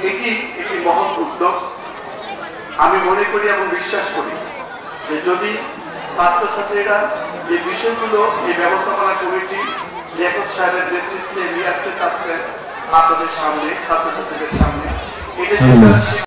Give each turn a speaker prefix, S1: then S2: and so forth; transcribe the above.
S1: এটি একটি মহৎ উদ্যোগ। আমি মনে করি এবং বিশ্বাস করি যে যদি ছাত্রছাত্রীরা যে বিষয়গুলো এই ব্যবস্থাপনা কমিটি লিয়াকত সাহেবের নেতৃত্বে নিয়ে আসতে চাচ্ছেন আপনাদের সামনে, ছাত্রছাত্রীদের সামনে, এটা